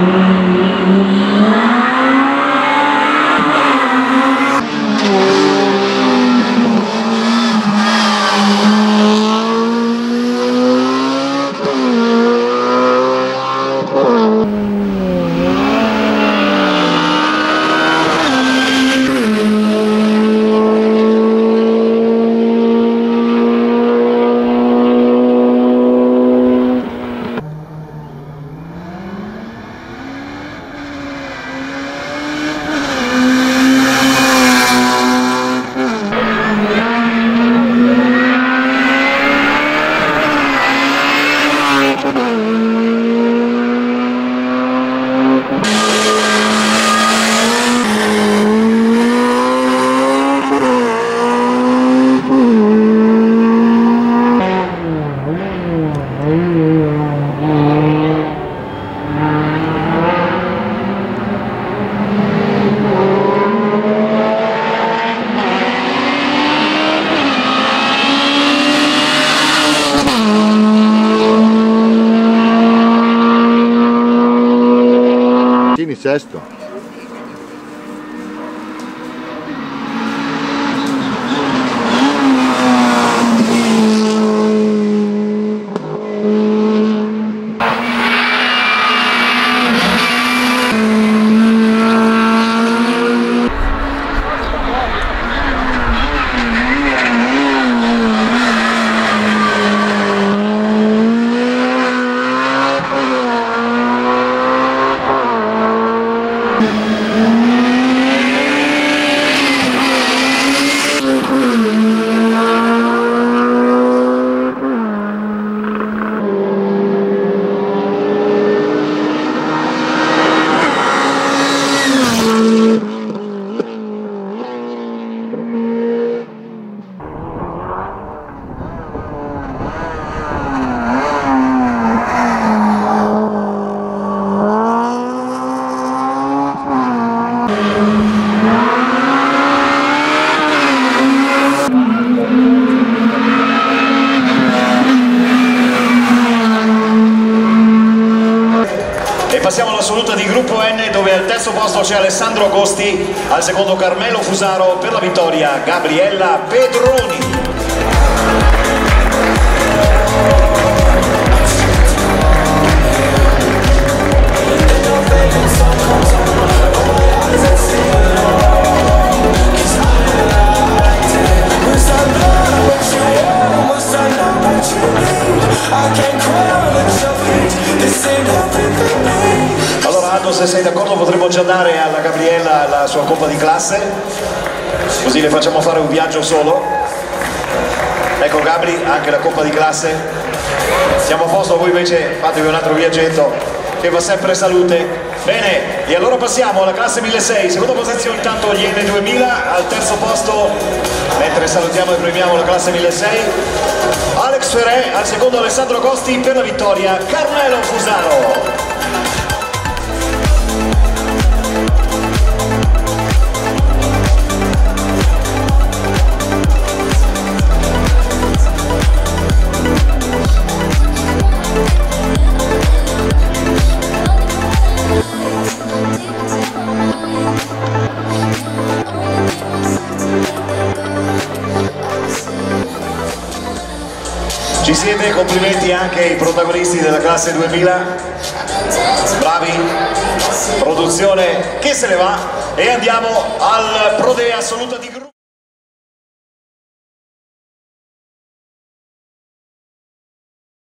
Sesto. Passiamo all'assoluta di gruppo N, dove al terzo posto c'è Alessandro Agosti, al secondo Carmelo Fusaro, per la vittoria Gabriella Pedroni. Se sei d'accordo potremmo già dare alla Gabriella la sua coppa di classe, così le facciamo fare un viaggio solo. Ecco Gabri, anche la coppa di classe. Siamo a posto, voi invece fatevi un altro viaggetto che va sempre salute. Bene, e allora passiamo alla classe 1600, seconda posizione intanto gli N2000, al terzo posto, mentre salutiamo e premiamo la classe 1600, Alex Ferré, al secondo Alessandro Agosti, per la vittoria Carmelo Fusaro. Ci siete, complimenti anche ai protagonisti della classe 2000, bravi, produzione che se ne va, e andiamo al Pro Day assoluta di gruppo.